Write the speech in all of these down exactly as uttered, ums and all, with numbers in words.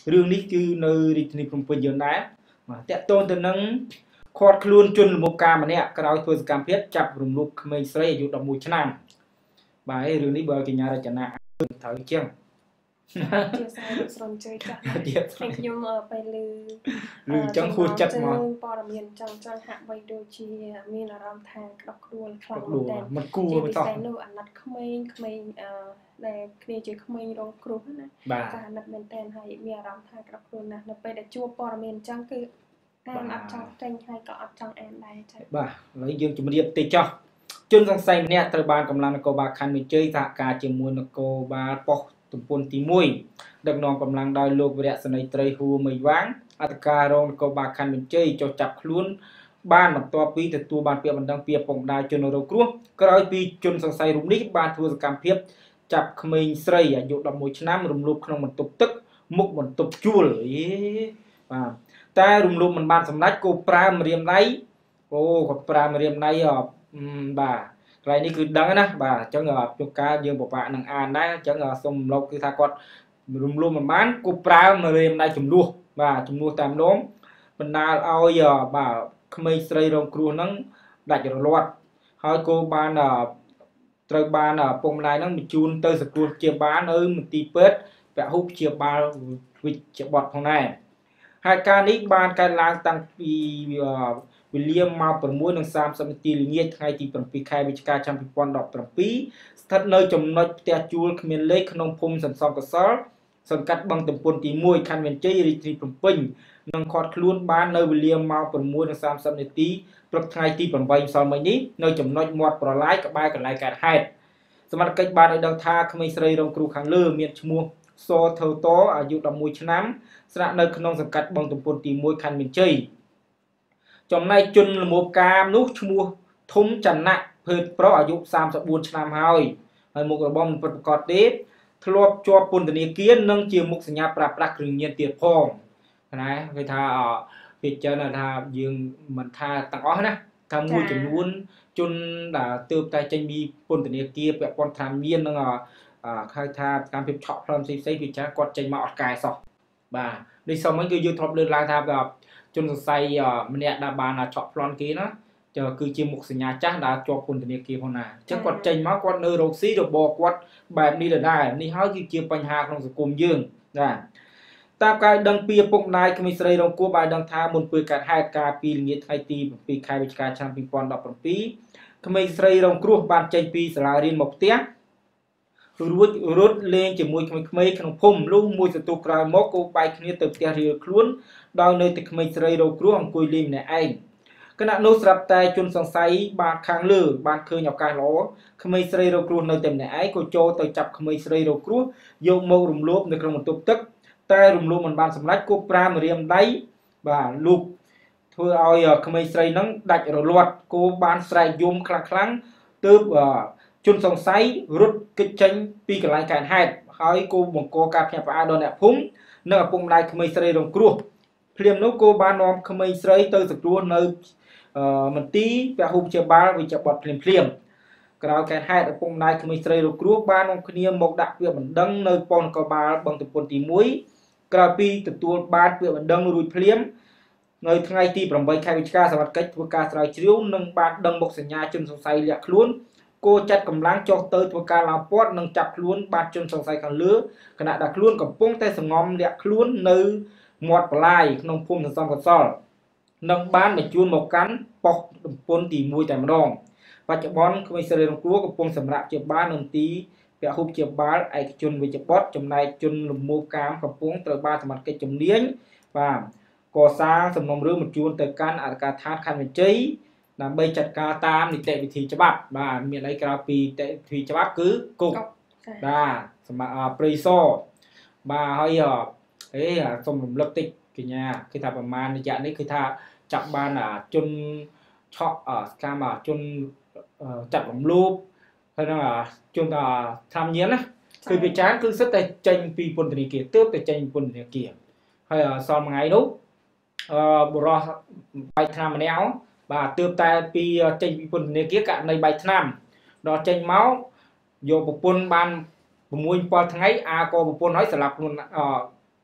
រឿងនេះគឺនៅរាជធានីភ្នំពេញយើងដែរបាទតាក់ទងទៅនឹងខាត់ខ្លួនជនល្មើសការម្នាក់ក្រោយធ្វើសកម្មភាពចាប់រំលោភក្មេងស្រីអាយុដប់មួយឆ្នាំបាទហើយរឿងនេះបើកញ្ញារចនាត្រូវជាងជាស្រីស្រន់ជើចាស់តែខ្ញុំไปលឺឬចឹងហួសចិត្តមកព័ត៌មានចឹងចឹងហាក់បីដូចជាមានអារម្មណ៍ថាក្តោះខ្លួនខ្លាំងមែនតើមិនគួរមិនតោះនោះអាណត្តិក្មេងក្មេងអឺដែលគ្នាជាក្មេងរងគ្រោះណាចាអាណត្តិមែនតើហើយមានអារម្មណ៍ថាក្តោះខ្លួនណាស់នៅពេលដែលជួបព័ត៌មានចឹងគឺអានអត់ចង់ចេញហើយក៏អត់ចង់អានដែរចាបាទឥឡូវយើងជម្រាបតិចចុះជនសង្ស័យម្នាក់ត្រូវបានកម្លាំងនគរបាលខណ្ឌមានជ័យសហការជាមួយនគរបាលប៉ុស្តិ៍ទំពុនទីមួយដឹកនាំកម្លាំងដោយលោកវរៈសេនីយ៍ត្រីហួរមីវាងអធិការរងនគរបាលខណ្ឌមានជ័យចុះចាប់ខ្លួនបានបន្ទាប់ពីទទួលបានពាក្យបណ្ដឹងពីឪពុកម្ដាយជនរងគ្រោះក្រោយពីជនសង្ស័យរូបនេះបានធ្វើសកម្មភាពចាប់ក្មេងស្រីអាយុដប់មួយឆ្នាំរំលោភក្នុងបន្ទប់ទឹកមុខបន្ទប់ជួលអេបាទតែរំលោភមិនបានសម្រេចគោប្រើម្រាមដៃអូគាត់ប្រើម្រាមដៃបាទកន្លែងនេះគឺដឹងណាបាទអញ្ចឹងជួនកាលយើងពិបាកនឹងអានដែរអញ្ចឹងសូមរំលឹកគឺថាគាត់រំលោភមិនបានគូប្រើម្រាមដៃចំនួនបាទចំនួនតាមដងបណ្ដាលឲ្យបាទក្មេងស្រីរងគ្រោះហ្នឹងដាច់រលាត់ហើយគោបានត្រូវបានពុកម្ដាយហ្នឹងបញ្ជូនទៅសង្គ្រោះព្យាបាលនៅមន្ទីរពេទ្យពហុព្យាបាលវិជ្ជបត្រផងដែរហើយការនេះបានកើតឡើងតាំងពីវេលាម៉ោង 6:សាមសិប នាទីល្ងាចថ្ងៃទី 7 ខែវិច្ឆិកាឆ្នាំ 2017ស្ថិតនៅចំណុចផ្ទះជួលគ្មានលេខក្នុងភូមិសន្សំកសលសង្កាត់បឹងទំពុនទីមួយខណ្ឌមានជ័យរាជធានីភ្នំពេញនឹងឃាត់ខ្លួនបាននៅវេលាម៉ោង 6:សាមសិប នាទីព្រឹកថ្ងៃទី 8 ម្សិលមិញនេះនៅចំណុចមាត់ប្រឡាយក្បែរកន្លែងកើតហេតុសមត្ថកិច្ចបានឲ្យដឹងថាក្មេងស្រីរងគ្រោះខាងលើមានឈ្មោះសថើតអាយុដប់មួយឆ្នាំស្នាក់នៅក្នុងសង្កាត់បឹងទំពុនទីមួយខណ្ឌមានជ័យចំណែកជនល្មើសកាមនោះឈ្មោះធំចណៈភេទប្រុសអាយុសាមសិបបួនឆ្នាំហើយហើយមុខរបរមិនពិតប្រាកដទេធ្លាប់ជាប់ពន្ធនាគារនិងជាមុខសញ្ញាប្រើប្រាស់គ្រឿងញៀនទៀតផងណាគេថាពីចឹងថាយើងមិនថាទាំងអស់ណាថាមួយចំនួនជនដែលទើបតែចេញពីពន្ធនាគារពាក់ព័ន្ធថាមាននឹងហៅថាកម្មភាពឆក់ផ្លន់ផ្សេងផ្សេងពីចាគាត់ចេញមកអត់កាយសោះបាទនេះសមវិញគឺយើងធ្លាប់លើកឡើងថាជនសង្ស័យម្នាក់ដែលបានឆក់ប្លន់គេណាគឺជាមុខសញ្ញាចាស់ដែលជាប់ពន្ធនាគារផងណាអញ្ចឹងគាត់ចេញមកគាត់នៅរកស៊ីរបស់គាត់បែបនេះដែរនេះហើយគឺជាបញ្ហាក្នុងសង្គមយើងណាតាមការដឹងពីឪពុកម្ដាយក្មេងស្រីរងគ្រោះបានដឹងថាមុនពេលកើតហេតុការពីល្ងាចថ្ងៃទី 7 ខែវិច្ឆិកាឆ្នាំ 2017ក្មេងស្រីរងគ្រោះបានចេញពីសាលារៀនមកផ្ទះរួចរត់លេងជាមួយក្មេងៗក្នុងភូមិលុះមួយសន្ទុះក្រោយមកគោបែកគ្នាទៅផ្ទះរៀលខ្លួនដោយនៅតែក្មេងស្រីរងគ្រោះអង្គុយលេងម្នាក់ឯងគណៈនោះស្រាប់តែជនសង្ស័យបានខាងលើបានឃើញឱកាសល្អក្មេងស្រីរងគ្រោះនៅតែម្នាក់ឯងក៏ចូលទៅចាប់ក្មេងស្រីរងគ្រោះយកមករំលោភនៅក្នុងបន្ទប់ទឹកតែរំលោភមិនបានសម្រេចគប់ប្រាម្រាមដៃបាទលូកធ្វើឲ្យក្មេងស្រីហ្នឹងដាច់រលាត់គោបានស្រែកយំខ្លាំងខ្លាំងទើបជនសង្ស័យរត់គេចចេញពីកន្លែងកើតហេតុហើយគោបង្កការភ្ញាក់ផ្អើលដល់អ្នកភូមិនិងឪពុកម្ដាយក្មេងស្រីរងគ្រោះភ្លាមនោះគោបាននាំក្មេងស្រីទៅសង្គ្រោះនៅមន្ទីរពហុព្យាបាលវិជ្ជបត្រភ្លាមភ្លាមក្រោយកើតហេតុឪពុកម្ដាយក្មេងស្រីរងគ្រោះបាននាំគ្នាមកដាក់ពាក្យបណ្ដឹងនៅប៉ុស្តិ៍នគរបាលបឹងទំពុនទីមួយក្រោយពីទទួលបានពាក្យបណ្ដឹងរួចភ្លាមនៅថ្ងៃទី 8 ខែវិច្ឆិកាសមត្ថកិច្ចធ្វើការស្រាវជ្រាវនិងបានដឹងមុខសញ្ញាជនសង្ស័យលាក់ខ្លួនគោចាត់កម្លាំងចុះទៅធ្វើការឡើងព័ទ្ធនិងចាប់ខ្លួនបានជនសង្ស័យខាងលើគណៈដែលខ្លួនកំពុងតែសង្ងំលាក់ខ្លួននៅមាត់បលាយក្នុងភូមិសន្សំកសលនិងបានបញ្ជូនមកកាន់ប៉ុស្តិ៍ទំពុនទីមួយតែម្ដងបច្ចុប្បន្នក្មេងស្រីរងគ្រោះកំពុងសម្រាប់ជាបាលនៅទីពហុព្យាបាលឯកជនវិជ្ជបត្រចំណែកជនល្មើសកាមកំពុងត្រូវបានសមត្ថកិច្ចជំនាញបាទកសាងសំណុំរឿងបញ្ជូនទៅកាន់អធិការដ្ឋានខណ្ឌមានជ័យដើម្បីចាត់ការតាមនីតិវិធីច្បាប់បាទមានអីក្រៅពីនីតិវិធីច្បាប់គឺគុកបាទសម្រាប់ព្រៃសរបាទហើយអេសូមរំលឹកតិចកញ្ញាគឺថាប្រមាណរយៈនេះគឺថាចាប់បានជនឆក់សកម្មជនចាត់រំលោភហើយនឹងជនថាធម្មnhiênណាគឺវាចានគឺសិតតែចេញពីពន្ធនាគារទើបតែចេញពន្ធនាគារហើយសល់មួយថ្ងៃនោះអឺបរោះបែកថ្នាំម្នាក់បាទទើបតែពីចេញពីពន្ធនាគារករណីបែកថ្នាំដល់ចេញមកយកប្រពន្ធបាន 6 7ថ្ងៃអាក៏ប្រពន្ធហើយស្លាប់ខ្លួន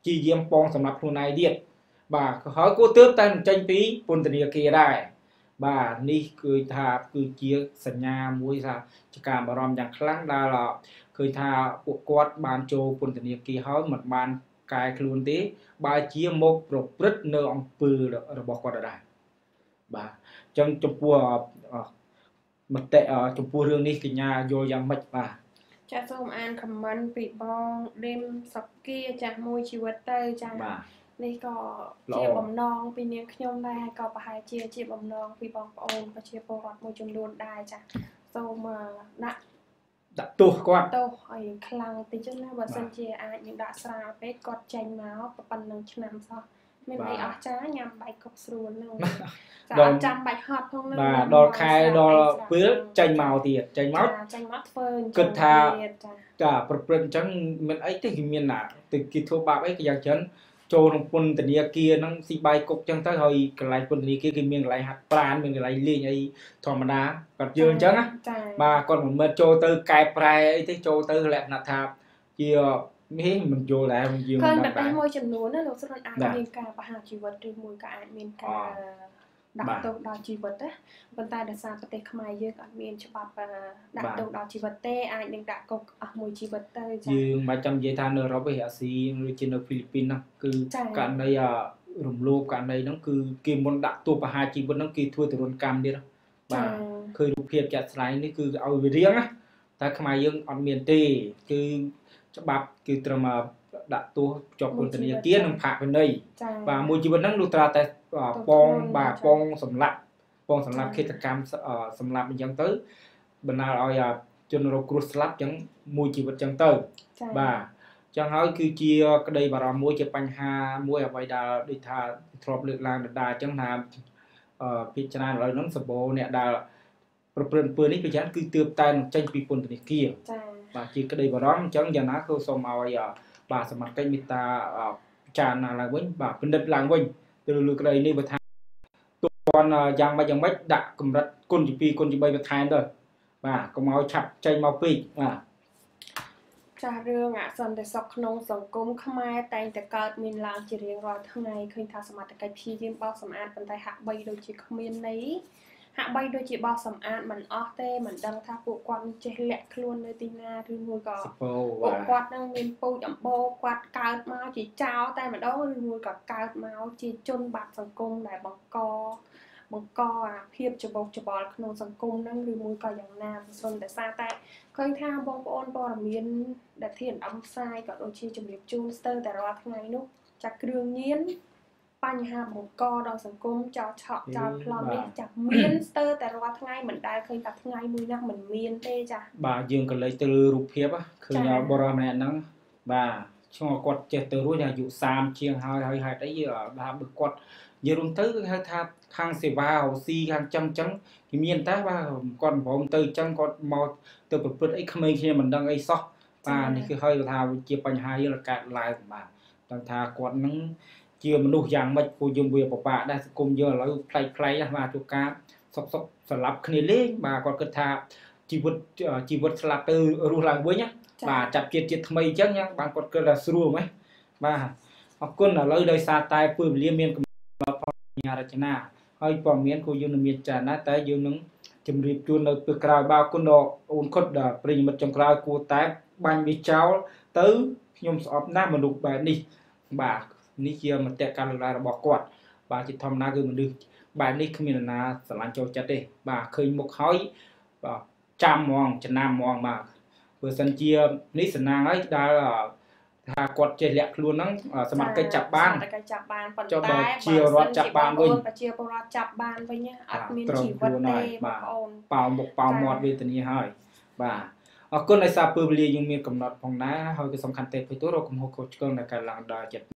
ជាយាមពងសម្រាប់ខ្លួនឯងទៀតបាទហើយគួរទើបតែនឹងចេញពីពន្ធនាគារដែរបាទនេះគឺថាគឺជាសញ្ញាមួយថាជាការបារម្ភយ៉ាងខ្លាំងដែលឃើញថាពួកគាត់បានចូលពន្ធនាគារហើយមិនបានកែខ្លួនទេបើជាមកប្រព្រឹត្តនៅអំពើរបស់គាត់ដែរបាទអញ្ចឹងចំពោះមតិចំពោះរឿងនេះកញ្ញាយល់យ៉ាងម៉េចបាទចាសូមអានខមមិនពីបងដេមសុគាចាស់មួយជីវិតទៅចានេះក៏ជាបំណងពីនាងខ្ញុំដែរហើយក៏ប្រហែលជាជាបំណងពីបងប្អូនប្រជាពលរដ្ឋមួយចំនួនដែរចាសូមដាក់ដាក់ទោសគាត់ទោសឲ្យខ្លាំងតិចណាបើសិនជាអាចនឹងដាក់ស្រាលពេកគាត់ចេញមកប៉ុណ្ណឹងឆ្នាំសោះមានអីអស្ចារ្យញ៉ាំបាយគប់ស្រួលហ្នឹងចាអត់ចាំបាច់ហត់ផងហ្នឹងបាទដល់ខែដល់ពេលចេញមកទៀតចេញមកចេញមកធ្វើគិតថាចាប្រព្រឹត្តអញ្ចឹងមានអីទេគេមានណាទៅគេធ្វើបាបអីគេយ៉ាងច្រើនចូលក្នុងពន្ធនាគារហ្នឹងស៊ីបាយគុកអញ្ចឹងទៅហើយកន្លែងពន្ធនាគារគេមានកន្លែងហាត់ប្រាណមានកន្លែងលេងអីធម្មតាគាត់យើងអញ្ចឹងណាបាទគាត់មិនមែនចូលទៅកែប្រែអីទេចូលទៅលក្ខណៈថាជានេះមិនយល់ដែរយើងឃើញប្រទេសមួយចំនួនណាលោកស្រីអាចមានការប្រហារជីវិតឬមួយក៏អាចមានការដាក់ទោសដល់ជីវិតណាប៉ុន្តែដោយសារប្រទេសខ្មែរយើងអត់មានច្បាប់ដាក់ទោសដល់ជីវិតទេអាចនឹងដាក់គុកអស់មួយជីវិតទៅចា៎យើងមិនចាំនិយាយថានៅអឺរ៉ុបទេអាស៊ីឬជានៅហ្វីលីពីនហ្នឹងគឺករណីរំលោភករណីហ្នឹងគឺគេមុនដាក់ទោសប្រហារជីវិតហ្នឹងគេធ្វើទរណកម្មទៀតបាទឃើញរូបភាពចាត់ស្ដែងនេះគឺឲ្យវារៀងណាតែខ្មែរយើងអត់មានទេគឺច្បាប់គឺត្រឹមដាក់ទោសជាប់ពន្ធនាគារនិងផាកពិន័យបាទមួយជីវិតហ្នឹងលុះត្រាតែពងបាទពងសម្លាប់ពងសម្លាប់ឃាតកម្មសម្លាប់អញ្ចឹងទៅបណ្ដាលឲ្យជនរងគ្រោះស្លាប់អញ្ចឹងមួយជីវិតអញ្ចឹងទៅបាទអញ្ចឹងហើយគឺជាក្តីបារម្ភមួយជាបញ្ហាមួយអ្វីដែលដូចថាធ្លាប់លើកឡើងដដែលអញ្ចឹងថាពិចារណាឥឡូវហ្នឹងសម្បូរអ្នកដែលប្រព្រឹត្តអំពើនេះប្រហែលគឺទើបតែនឹងចេញពីពន្ធនាគារចា៎បាទជាក្តីបារម្ភអញ្ចឹងយ៉ាងណាក៏សូមឲ្យបាទសមាជិកមេត្តាពិចារណាឡើងវិញបាទពិនិត្យឡើងវិញទៅលើក្តីនេះបើថាទោះគាត់យ៉ាងម៉េចយ៉ាងម៉េចដាក់កម្រិតគុណជាពីរគុណជាបីបន្ថែមទៅបាទកុំឲ្យឆាប់ចេញមកពេកបាទចារឿងអសន្តិសុខក្នុងសង្គមខ្មែរតែងតែកើតមានឡើងជារៀងរាល់ថ្ងៃឃើញថាសមត្ថកិច្ចព្យាយាមបោសសម្អាតប៉ុន្តែហាក់បីដូចជាគ្មានន័យហាក់បីដូចជាបោសសម្អាតមិនអស់ទេមិនដឹងថាពួកគាត់ចេះលាក់ខ្លួននៅទីណាឬមួយក៏ពួកគាត់នឹងមានពូជអម្បូរគាត់កើតមកជាចោរតែម្ដងឬមួយក៏កើតមកជាជនបាត់សង្គមដែលបង្កបង្កអាភាពច្បោកច្បល់ក្នុងសង្គមហ្នឹងឬមួយក៏យ៉ាងណាសូមតែសារតែឃើញថាបងប្អូនព័ត៌មានដែលធានអំផ្សាយក៏ដូចជាជំរាបជូនស្ទើរតែរាល់ថ្ងៃនោះចាក់គ្រឿងញៀនបញ្ហាបង្កដល់សង្គមចោលឆក់ចោលប្លន់នេះចាក់មានស្ទើរតែរាល់ថ្ងៃមិនដែលឃើញថាថ្ងៃមួយណាមិនមានទេចាបាទយើងក៏លេចទៅលើរូបភាពឃើញបរិសម្នាក់ហ្នឹងបាទឆ្ងល់គាត់ចេះទៅរួចអាយុសាមជាងហើយហើយហេតុអីថាបើគាត់និយាយរួមទៅគឺហៅថាខាងសេវាអូស៊ីខាងចឹងចឹងគេមានតែបាទគាត់ប្រមទៅចឹងគាត់មកទៅប្រព្រឹត្តអីក្មេងគ្នាមិនដឹងអីសោះបាទនេះគឺហើយថាជាបញ្ហាយើងកើតឡើងបាទដឹងថាគាត់នឹងជាមនុស្សយ៉ាងម៉េចពួកយើងវាពិបាកដែរសង្គមយើងឥឡូវផ្លែកផ្លែកបាទជួបការសុកសុកស្លាប់គ្នាលេងបាទគាត់គិតថាជីវិតជីវិតស្លាប់ទៅរស់ឡើងវិញណាបាទចាប់ជាតិជាតិថ្មីអញ្ចឹងបានគាត់គិតថាស្រួលហ្មងបាទអរគុណឥឡូវដោយសារតែពេលវេលាមានកំណត់បញ្ញារចនាហើយព័ត៌មានគូយើងនឹងមានចាណាតែយើងនឹងជម្រាបជូននៅពេលក្រោយបាទអរគុណដល់អូនខុតដល់ប្រិយមិត្តចុងក្រោយគួរតែបាញ់វាចោលទៅខ្ញុំស្អប់ណាស់មនុស្សបែបនេះបាទនេះជាមតិការលើកឡើងរបស់គាត់បាទជាធម្មតាគឺមនុស្សបែបនេះគ្មាននរណាស្រឡាញ់ចូលចិត្តទេបាទឃើញមុខហើយបាទចាំហ្មងចំណាំហ្មងបាទបើសិនជានេះសំណាងហើយដែលថាគាត់ចេះលាក់ខ្លួនហ្នឹងសមាជិកចាប់បានសមាជិកចាប់បានប៉ុន្តែជារដ្ឋចាប់បានវិញប្រជាពលរដ្ឋចាប់បានវិញអត់មានជីវិតទេបងប្អូនប៉ោមុខប៉ោមាត់វេទនាហើយបាទអរគុណដោយសារពេលវេលាយើងមានកំណត់ផងដែរហើយក៏សំខាន់ទេពីទូរកកំហុសខុសឆ្គងនៅការឡើងដល់ចិត្ត